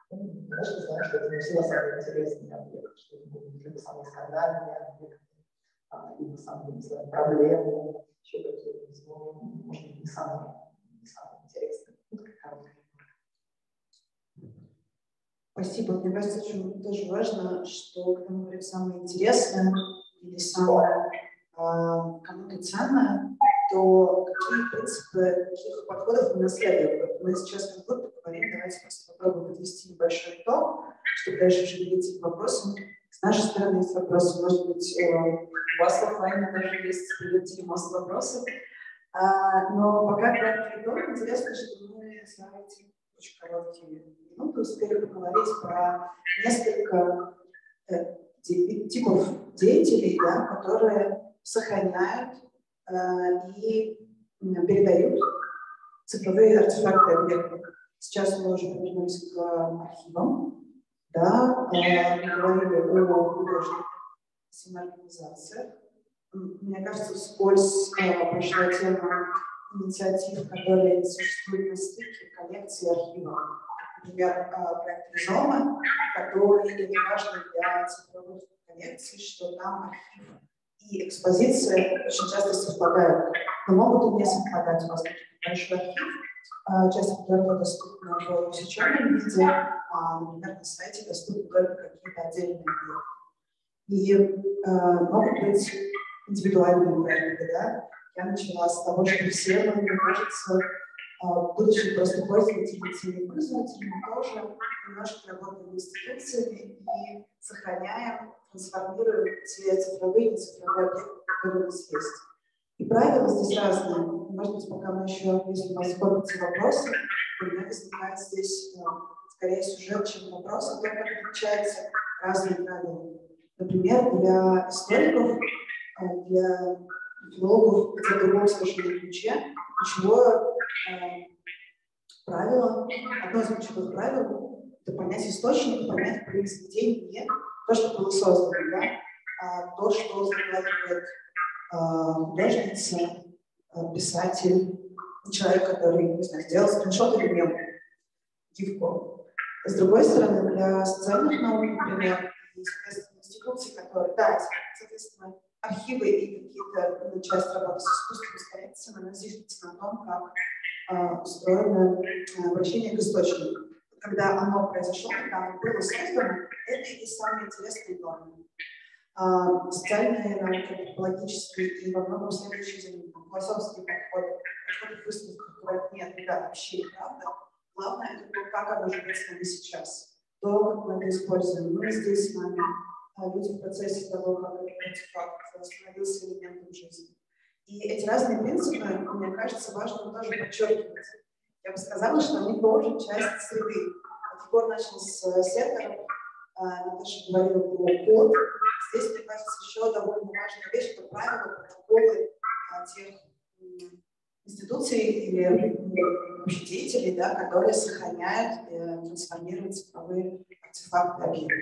Ну, конечно, знаю, что это не всегда самый интересный объект, что это будет либо самый скандальный объект, а, либо самые, не знаю, проблемы, еще какие-то, ну, может быть, не самые, не самые интересные. Вот как раз. Спасибо. Мне кажется, очень тоже важно, что когда мы говорим самое интересное или самое э, кому-то ценное, то какие принципы, каких подходов мы наследуем. Вот мы сейчас как будто говорим, давайте просто попробуем подвести небольшой итог, чтобы дальше уже перейти к вопросам. С нашей стороны есть вопросы, может быть, э, у вас в офлайне тоже есть справедливый масса вопросов. А, но пока краткий итог, интересно, что мы за эти очень короткие минуты успели поговорить про несколько э, типов деятелей, да, которые сохраняют э, и передают цифровые артефакты объекты. Сейчас мы уже вернулись к архивам, да, э, мы говорили о художниках, самоорганизациях. Мне кажется, вскользь э, прошла тема инициатив, которые существуют на стыке коллекции архивов. Например, проект Ризома, который это важно для цифровых коллекций, что там архив и экспозиция очень часто совпадают, но могут и не совпадать. У вас будет большой архив, часть которого доступна в усеченном виде, а, например, на сайте доступны только какие-то отдельные объекты. И э, могут быть индивидуальные проекты, да? Я начала с того, что все мы, мне кажется, будучи просто пользователями и пользователями, тоже немножко работаем институциями и сохраняем, трансформируем те цифровые и нецифровые объекты, которые у нас есть. И правила здесь разные. Может быть, пока мы еще, если у вас копятся вопросы, у меня возникает здесь скорее сюжет, чем вопрос о том, как отличаются разные правила. Например, для историков, для филологов, где в другом совершенно ключе, ключевое э, правило, одно из ключевых правил — это понять источник, понять произведение, то, что было создано, да? А то, что закладывает э, художница, э, писатель, человек, который, не знаю, сделал скриншот или мем, гифку. С другой стороны, для социальных наук, например, и, соответственно, институций, которые, да, соответственно, архивы и какие-то ну, часть работы с искусством, с коллекциями, она зиждется на том, как э, устроено э, обращение к источнику. Когда оно произошло, когда оно было создано, это и самые интересные нормы. Э, социальные науки, антропологические и во многом следующие за ним, философские подходы, подходы к выставкам, говорят, нет, ребята, вообще неправда. Главное, это то, как оно живет с нами сейчас, то, как мы это используем. Мы здесь с вами, люди в процессе того, как этот артефакт становился элементом жизни. И эти разные принципы, мне кажется, важно тоже подчеркивать. Я бы сказала, что они тоже часть среды. Вот Егор начал с сеттеров, Наташа говорила про код. Здесь, мне кажется, еще довольно важная вещь — это правила, протоколы тех институций или вообще деятелей, да, которые сохраняют и трансформируют цифровые артефакты объекты.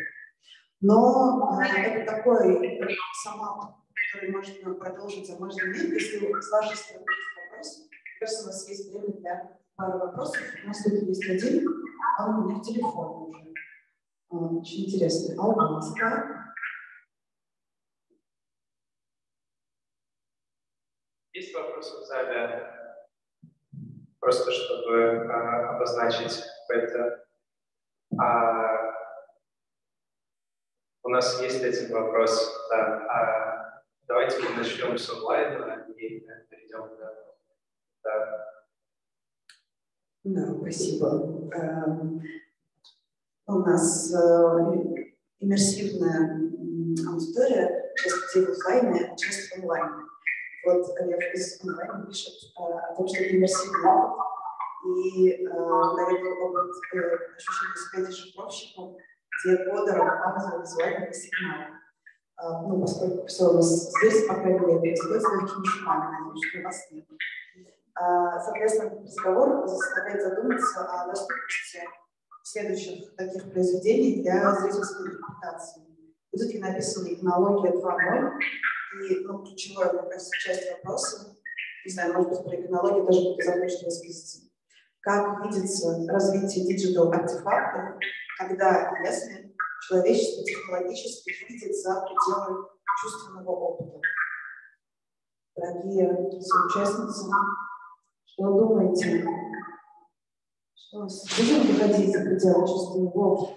Но э, это такой сама, который можно продолжить за можно нет. Если с вашей стороны есть вопрос, кажется, у нас есть время для пары вопросов. У нас тут есть один, а он у меня в телефоне уже. Очень интересный. А у вас как? Есть вопросы в зале? Просто чтобы э, обозначить это. А, у нас есть один вопрос. Да. А, давайте мы начнем с онлайна и перейдем к да. Да, спасибо. Эм, у нас э, иммерсивная аудитория, часть в офлайне, часть онлайн. Вот Лев из онлайна пишет э, о том, что это иммерсивный опыт, и э, дает опыт э, ощущения себя дешифровщиком, где кодером аудиовизуального сигнала. Э, ну, поскольку все у нас здесь, по крайней мере, происходит с легкими шумами, надеюсь, что у вас нет. Э, соответственно, разговор заставляет задуматься о доступности следующих таких произведений для зрительской интерпретации. Вот здесь написано «Иконология два ноль», и ну, ключевая, мне кажется, часть вопроса, не знаю, может быть, про иконологию даже будет закончено расписаться. Как видится развитие диджитал-артефактов, когда, если человечество технологически видит за пределы чувственного опыта. Дорогие соучастницы, что думаете? Что будем выходить за пределы чувственного опыта?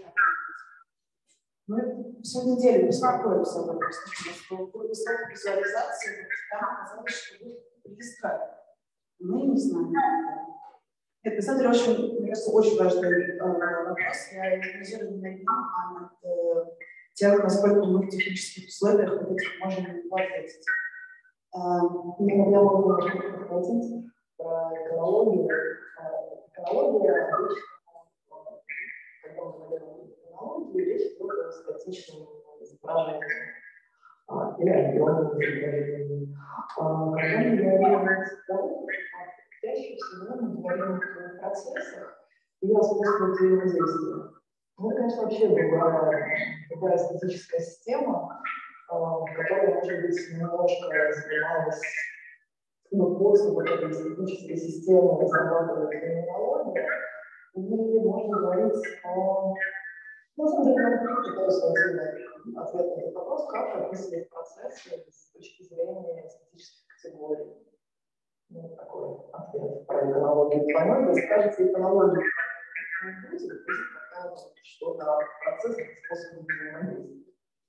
Мы всю неделю беспокоимся об этом, что в высокой визуализации там оказалось, что вы близко. Мы не знаем. Это, на самом деле, очень, мне кажется, очень важный э, вопрос. Я анализирую не над ним, а над э, тем, насколько мы в технических условиях вот этих можем ответить. Э, я могу рассказать про экологию. Экология обычно, когда мы говорим о экологии, речь идет о статичном изображении или объемном изображении. Когда мы говорим о экологии, чаще всего мы говорим о процессах и о способах взаимодействия. Ну, это, конечно, вообще другая, другая статическая система, которая, может быть, немножко занималась ну, после вот этой статической системы, разрабатывает терминологию, и можно говорить о... Ну, на самом деле, это очень ответ на этот вопрос, как описывать процессы с точки зрения статических категорий. Ну, такой ответ про экономологию. По-моему, если кажется, экономология не будет, будет какая-то что-то процесс, способ взаимодействия.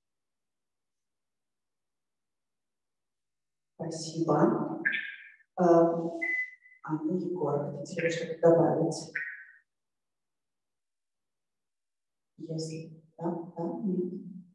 Спасибо. Анна, Егор, хотите ли что-то добавить? Если да, да, нет.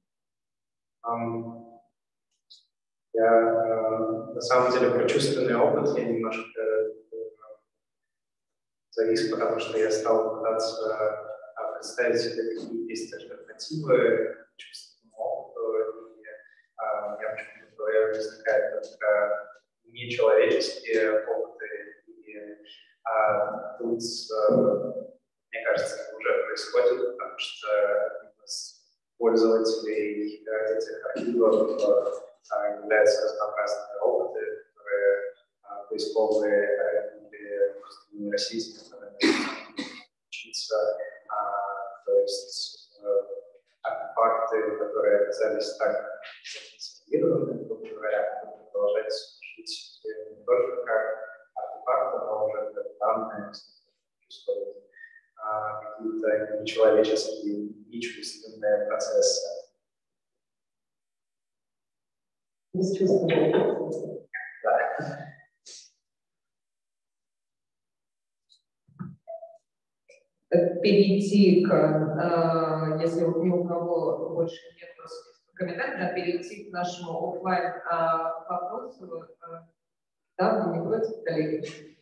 Um, я uh, на самом деле про чувственный опыт я немножко uh, завис, потому что я стал пытаться uh, представить себе, какие есть альтернативы чувственному опыту, и uh, у меня почему-то в голове возникает только нечеловеческие опыты, и uh, тут, uh, мне кажется, это уже происходит, потому что пользователей этих архивов являются разнообразные опыты, которые поисковые или просто нейросети, которые учиться, то есть артефакты, которые оказались так консервированы, грубо говоря, будут продолжать жить не только как артефакты, но уже как данные, происходят какие-то нечеловеческие и чувственные процессы. Бесчувственные. Да. Перейти к, если ни у кого больше нет комментариев, да, перейти к нашему офлайн вопросу. Да, вы не против, коллеги?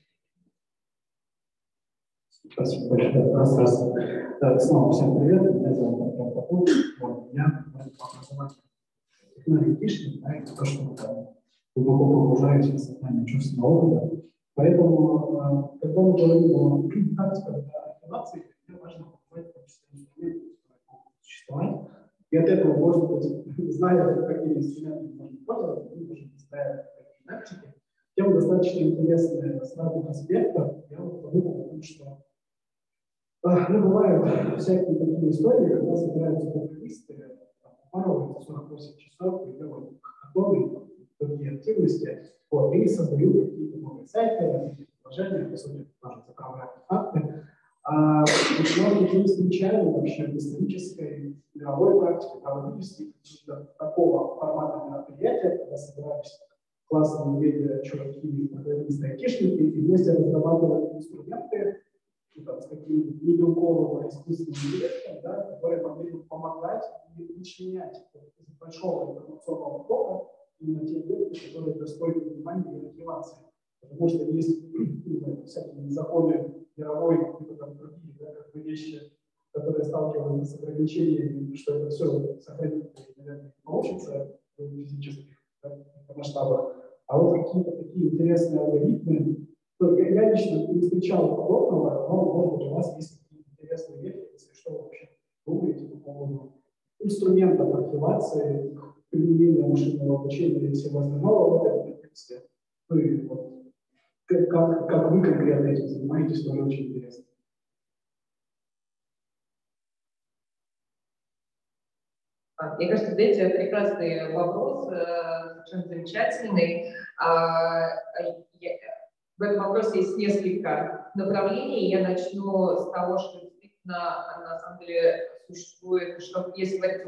Спасибо большое. Раз, раз. Да, снова всем привет. Меня зовут Антон Попов. Вот, я по образованию технологичный, да, это то, что мы там глубоко погружаемся в сознание чувственного опыта. Поэтому, когда мы говорим о практиках активации, мне важно понимать, в том числе инструменты, которые могут существовать. И от этого, может быть, зная, какими инструментами можно пользоваться, мы можем представить такие практики. Тема достаточно интересная с разных аспектов. Я вот подумал о том, что ну, бывают всякие такие истории, когда собираются программисты, упарываются сорок восемь часов и делают хакатоны, другие активности, вот, и создают какие-то новые сайты, приложения, по сути, тоже цифровые артефакты. А может быть, мы встречаем вообще в исторической мировой практике проводительства такого формата мероприятия, когда собирались классные медиа, чуваки, программисты, айтишники, и вместе разрабатывали инструменты, там, с каким-нибудь небелковым искусственным интеллектом, да, которые могли бы помогать и вычленять из большого информационного потока именно те объекты, которые достойны внимания и мотивации. Потому что есть ну, всякие законы мировой, типа там другие, да, как бы вещи, которые сталкиваются с ограничениями, что это все сохранить, наверное, не получится в физических, да, масштабах. А вот какие-то такие интересные алгоритмы, я, я лично не встречал подобного, но, может быть, у вас есть какие-то интересные вещи, если что вы вообще думаете по поводу инструментов архивации, применения машинного обучения и всего остального в этом контексте. Ну и вот, как, как вы конкретно этим занимаетесь, тоже очень интересно. Мне кажется, знаете, прекрасный вопрос, совершенно замечательный. В этом вопросе есть несколько направлений. Я начну с того, что действительно на самом деле существует, что если говорить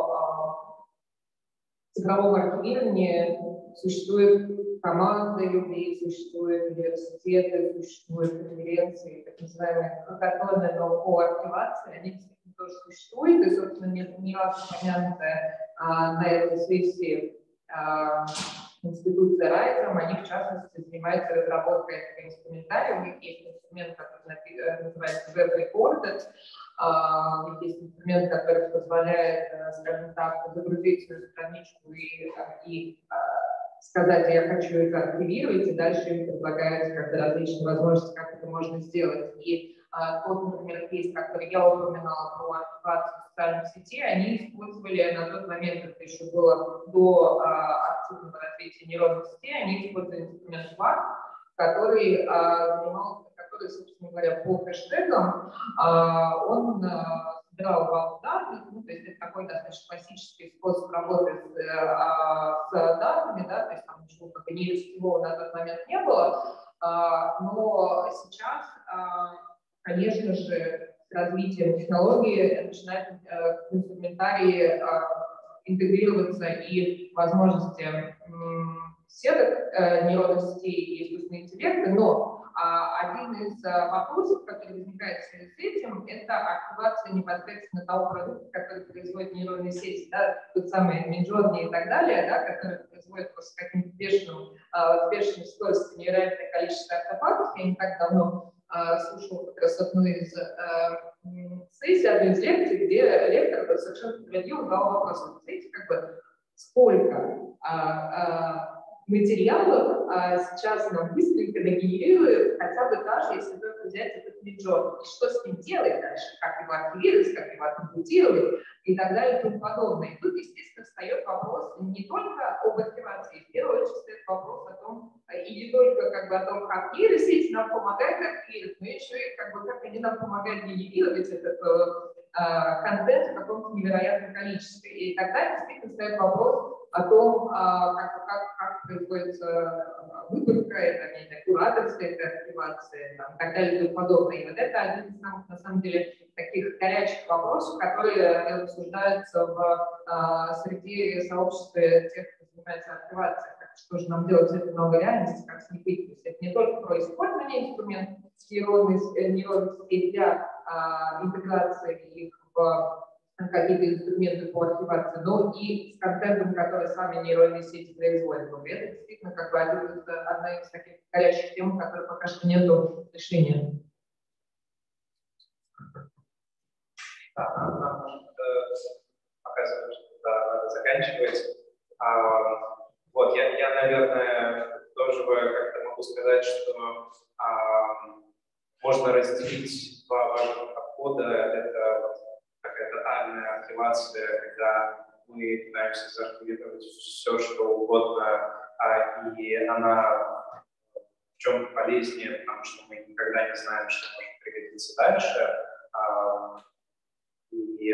о цифровом архивировании, существуют команды людей, существуют университеты, существуют конференции, так называемые хакатоны по архивации, они действительно тоже существуют, и, собственно, не, не раз упомянутая а, на этой сессии а, институция Райзом, они, в частности, занимаются разработкой этого инструментария, у них есть инструмент, который называется Web Recorded, Uh, у них есть инструмент, который позволяет, скажем так, загрузить свою страничку и, и uh, сказать, я хочу это архивировать, и дальше им предлагают как бы различные возможности, как это можно сделать. И uh, тот, например, кейс, который я упоминала про архивацию социальных сетей, они использовали на тот момент, это еще было до uh, активного развития нейронных сетей, они использовали инструмент вар, который uh, занимался, который, собственно говоря, по хэштегам, uh, он uh, собирал базу данных, ну, то есть это такой достаточно классический способ работы с, uh, с данными, да, то есть там ничего как бы нейросетевого на тот момент не было, uh, но сейчас, uh, конечно же, с развитием технологий начинает uh, в инструментарии uh, интегрироваться и возможности um, сеток uh, нейронных сетей и искусственного интеллекта, но один из вопросов, который возникает в связи с этим, это активация непосредственно того продукта, который производит нейронные сети, да, тот самый Midjourney и так далее, да, который производит с каким-то бешеным, с бешеной скоростью невероятное количество артефактов. Я не так давно а, слушала как раз одну из а, сессий, одну из лекций, где лектор совершенно справедливо задал вопрос. Вы знаете, как бы, сколько а, а, материалов а, сейчас нам быстренько нагенерируют, хотя бы даже если только взять этот Midjourney. И что с ним делать дальше? Как его архивировать, как его атрибутировать и так далее и тому подобное. И тут, естественно, встает вопрос не только об архивации, в первую очередь встает вопрос о том, и не только как бы о том, как нейросеть нам помогает архивировать, но еще и как бы как они нам помогают генерировать этот э, контент в каком-то невероятном количестве. И тогда действительно встает вопрос о том, как, как, как производится выборка, это, не знаю, кураторская это архивация, там, и так далее и тому подобное. И вот это один из самых, на самом деле, таких горячих вопросов, которые обсуждаются в а, среди сообщества тех, кто занимается архивацией. Что же нам делать с этой новой реальностью, как с ней быть. То есть это не только про использование инструментов нейронных сетей для а, интеграции их в какие-то инструменты по архивации, но и с контентом, который сами нейронные сети производят. И это действительно как бы один из, одна из таких горячих тем, которой пока что нет решения. Да, нам, нам может показывать, что да, надо заканчивать. А, вот, я, я, наверное, тоже как-то могу сказать, что а, можно разделить два важных подхода. Это вот такая тотальная архивация, когда мы пытаемся заархивировать все, что угодно, а, и она в чем-то полезнее, потому что мы никогда не знаем, что может пригодиться дальше. А, и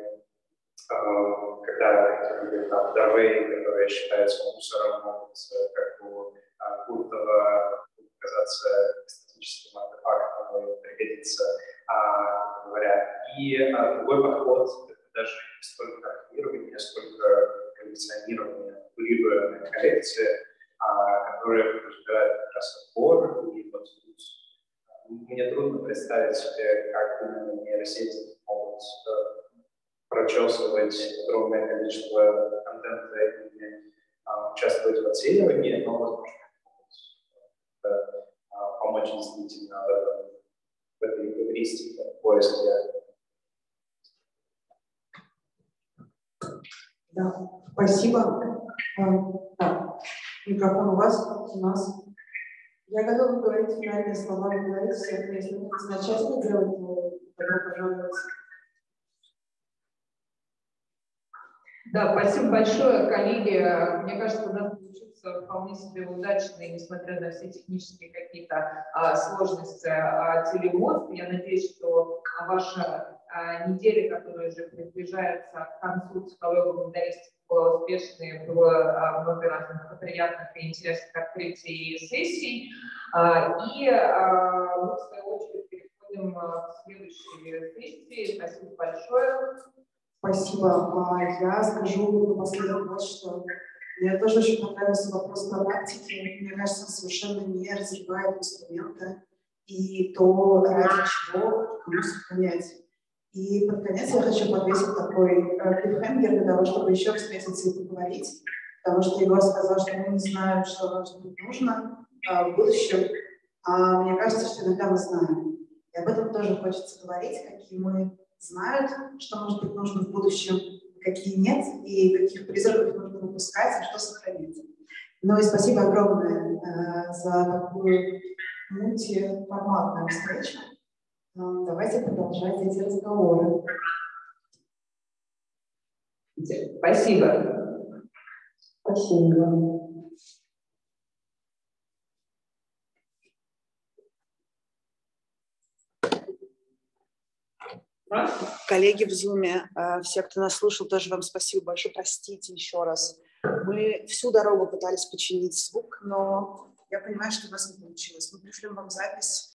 а, когда там Давей, которые считаются мусором, могут, как у Куртова, казаться эстетическим артефактом и пригодиться, а, говоря. И а, другой подход — это даже не столько архивирование, сколько коллекционирование, курируемые коллекции, а, которые подразумевают как раз отбор. И вот тут мне трудно представить себе, как именно нейросети могут прочесывать огромное количество контента и а, участвовать в отсеивании, но, возможно, могут а, помочь действительно в, этом, в этой эвристике, в поиске. Да, спасибо. Да, микрофон у вас, у нас. Я готова говорить финальные слова, вы говорите, если вы хотите начать это делать, то добро пожаловать. Да, спасибо большое, коллеги. Мне кажется, у нас получился вполне себе удачный, несмотря на все технические какие-то а, сложности, а, телемост. Я надеюсь, что ваша недели, которые уже приближаются к концу психологии гуманитаристов, было успешные, было много разных приятных и интересных открытий и сессий. И мы, в свою очередь, переходим к следующей сессии. Спасибо большое. Спасибо. Я скажу напоследок вот что. Мне тоже очень понравился вопрос по практике. Мне кажется, он совершенно не развивает инструменты и то, ради чего кому сохранять. И под конец я хочу подвесить такой клиффхенгер для того, чтобы еще встретиться и поговорить, потому что Егор сказал, что мы не знаем, что может быть нужно а, в будущем, а мне кажется, что иногда мы знаем. И об этом тоже хочется говорить, какие мы знают, что может быть нужно в будущем, какие нет, и каких призраков нужно выпускать, и что сохранить. Ну и спасибо огромное э, за такую мультиформатную встречу. Ну, давайте продолжать эти разговоры. Спасибо. Спасибо. Коллеги в Zoom, все, кто нас слушал, тоже вам спасибо большое. Простите еще раз. Мы всю дорогу пытались починить звук, но я понимаю, что у нас не получилось. Мы пришлем вам запись.